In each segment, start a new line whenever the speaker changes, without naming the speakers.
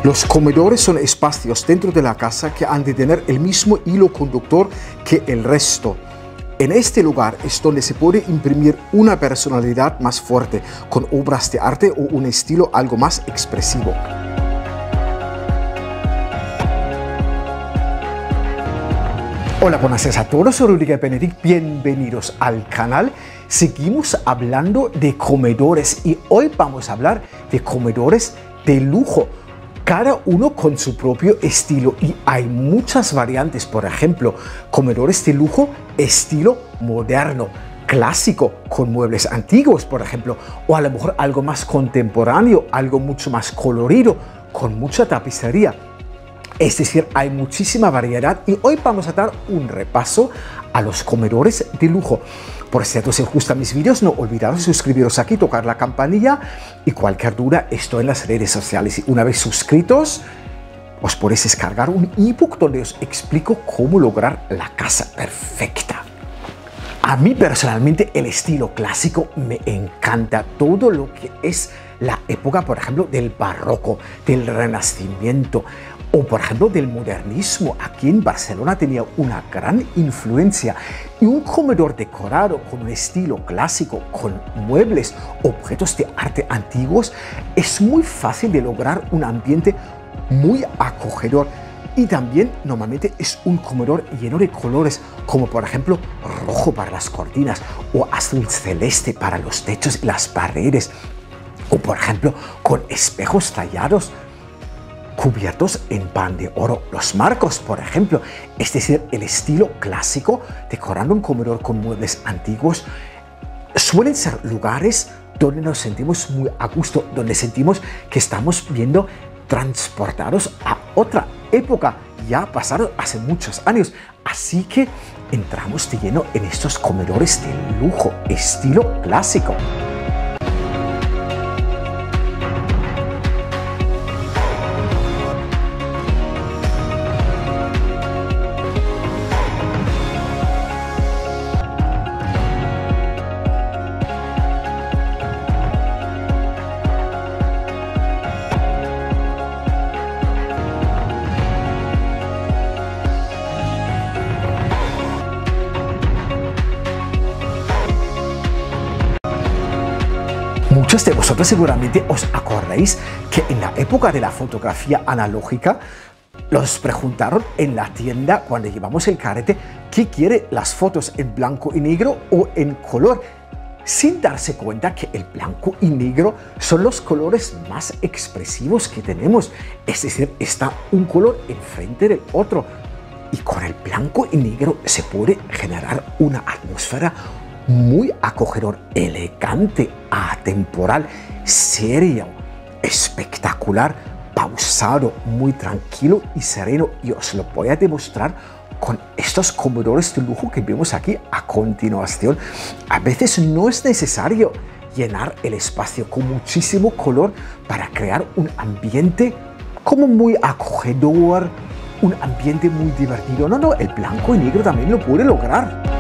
Los comedores son espacios dentro de la casa que han de tener el mismo hilo conductor que el resto. En este lugar es donde se puede imprimir una personalidad más fuerte, con obras de arte o un estilo algo más expresivo. Hola, buenas tardes a todos, soy Rüdiger Benedikt, bienvenidos al canal. Seguimos hablando de comedores y hoy vamos a hablar de comedores de lujo. Cada uno con su propio estilo y hay muchas variantes, por ejemplo, comedores de lujo estilo moderno, clásico, con muebles antiguos, por ejemplo, o a lo mejor algo más contemporáneo, algo mucho más colorido, con mucha tapicería. Es decir, hay muchísima variedad y hoy vamos a dar un repaso a los comedores de lujo. Por cierto, si os gustan mis vídeos, no olvidaros de suscribiros aquí, tocar la campanilla y cualquier duda estoy en las redes sociales. Y una vez suscritos, os podéis descargar un ebook donde os explico cómo lograr la casa perfecta. A mí personalmente el estilo clásico me encanta, todo lo que es la época, por ejemplo, del barroco, del renacimiento, o por ejemplo del modernismo. Aquí en Barcelona tenía una gran influencia y un comedor decorado con un estilo clásico, con muebles, objetos de arte antiguos, es muy fácil de lograr un ambiente muy acogedor. Y también normalmente es un comedor lleno de colores, como por ejemplo rojo para las cortinas o azul celeste para los techos y las paredes, o por ejemplo con espejos tallados cubiertos en pan de oro, los marcos, por ejemplo, es decir, el estilo clásico, decorando un comedor con muebles antiguos, suelen ser lugares donde nos sentimos muy a gusto, donde sentimos que estamos viendo transportados a otra época, ya pasaron hace muchos años, así que entramos de lleno en estos comedores de lujo, estilo clásico. Muchos de vosotros seguramente os acordáis que en la época de la fotografía analógica los preguntaron en la tienda cuando llevamos el carrete qué quiere, las fotos en blanco y negro o en color, sin darse cuenta que el blanco y negro son los colores más expresivos que tenemos, es decir, está un color enfrente del otro y con el blanco y negro se puede generar una atmósfera muy acogedor, elegante, atemporal, serio, espectacular, pausado, muy tranquilo y sereno. Y os lo voy a demostrar con estos comedores de lujo que vemos aquí a continuación. A veces no es necesario llenar el espacio con muchísimo color para crear un ambiente como muy acogedor, un ambiente muy divertido. No, el blanco y negro también lo puede lograr.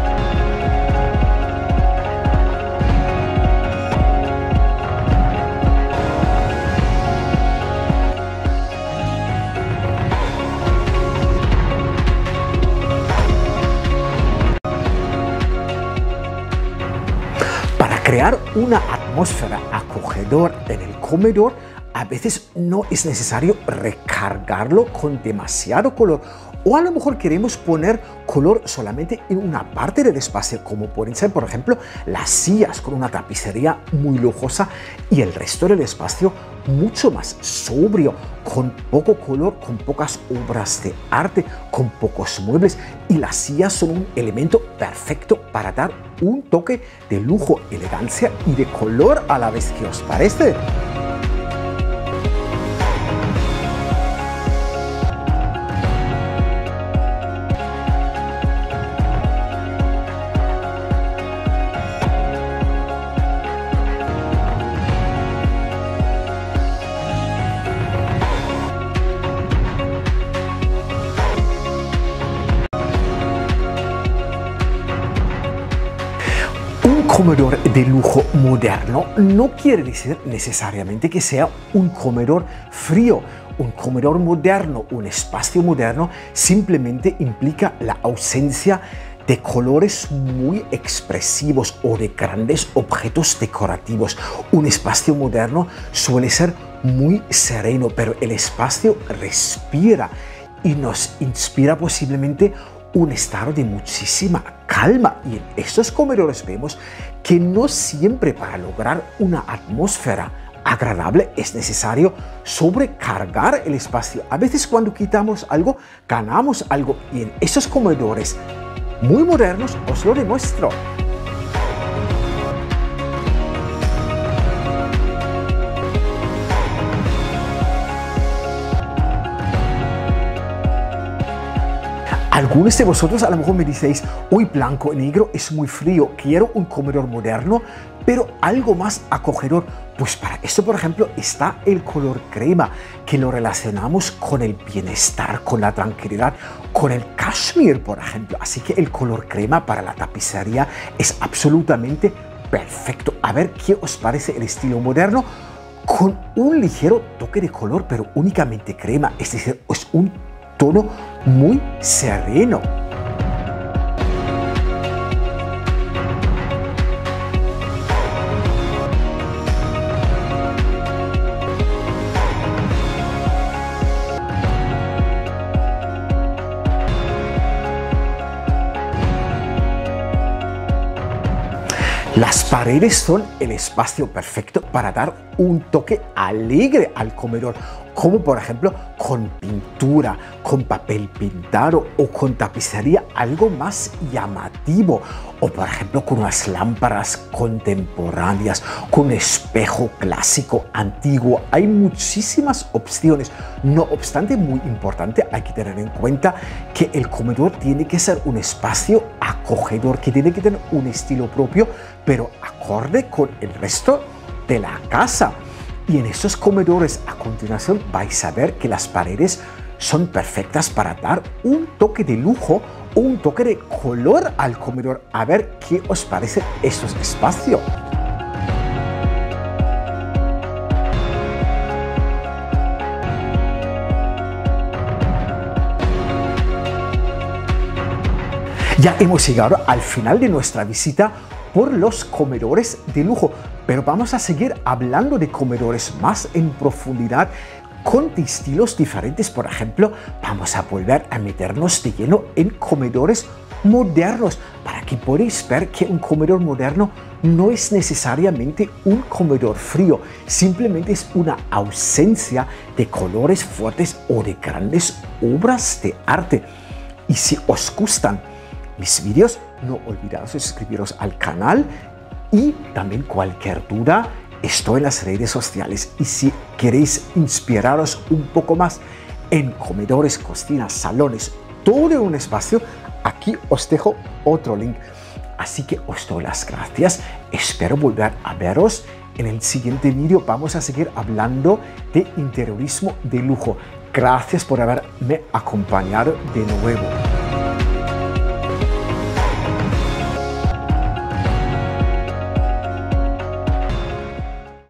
Crear una atmósfera acogedora en el comedor, a veces no es necesario recargarlo con demasiado color, o a lo mejor queremos poner color solamente en una parte del espacio, como pueden ser, por ejemplo, las sillas con una tapicería muy lujosa y el resto del espacio mucho más sobrio, con poco color, con pocas obras de arte, con pocos muebles, y las sillas son un elemento perfecto para dar un toque de lujo, elegancia y de color a la vez. ¿Qué os parece? comedor de lujo moderno no quiere decir necesariamente que sea un comedor frío un comedor moderno, un espacio moderno, simplemente implica la ausencia de colores muy expresivos o de grandes objetos decorativos. Un espacio moderno suele ser muy sereno, pero el espacio respira y nos inspira posiblemente un estado de muchísima calma. Y en estos comedores vemos que no siempre para lograr una atmósfera agradable es necesario sobrecargar el espacio. A veces cuando quitamos algo, ganamos algo, y en estos comedores muy modernos os lo demuestro. Algunos de vosotros a lo mejor me diréis, uy, blanco y negro es muy frío, quiero un comedor moderno, pero algo más acogedor. Pues para esto, por ejemplo, está el color crema, que lo relacionamos con el bienestar, con la tranquilidad, con el cashmere, por ejemplo. Así que el color crema para la tapicería es absolutamente perfecto. A ver qué os parece el estilo moderno, con un ligero toque de color, pero únicamente crema, es decir, es un tono muy sereno. Las paredes son el espacio perfecto para dar un toque alegre al comedor, como por ejemplo con pintura, con papel pintado o con tapicería, algo más llamativo, o por ejemplo con unas lámparas contemporáneas, con un espejo clásico antiguo. Hay muchísimas opciones. No obstante, muy importante, hay que tener en cuenta que el comedor tiene que ser un espacio acogedor, que tiene que tener un estilo propio, pero acorde con el resto de la casa. Y en estos comedores a continuación vais a ver que las paredes son perfectas para dar un toque de lujo o un toque de color al comedor. A ver qué os parece estos espacios. Ya hemos llegado al final de nuestra visita por los comedores de lujo, pero vamos a seguir hablando de comedores más en profundidad con estilos diferentes. Por ejemplo, vamos a volver a meternos de lleno en comedores modernos para que podáis ver que un comedor moderno no es necesariamente un comedor frío, simplemente es una ausencia de colores fuertes o de grandes obras de arte. Y si os gustan mis vídeos, no olvidéis suscribiros al canal, y también cualquier duda estoy en las redes sociales. Y si queréis inspiraros un poco más en comedores, cocinas, salones, todo en un espacio, aquí os dejo otro link. Así que os doy las gracias, espero volver a veros en el siguiente vídeo. Vamos a seguir hablando de interiorismo de lujo. Gracias por haberme acompañado de nuevo.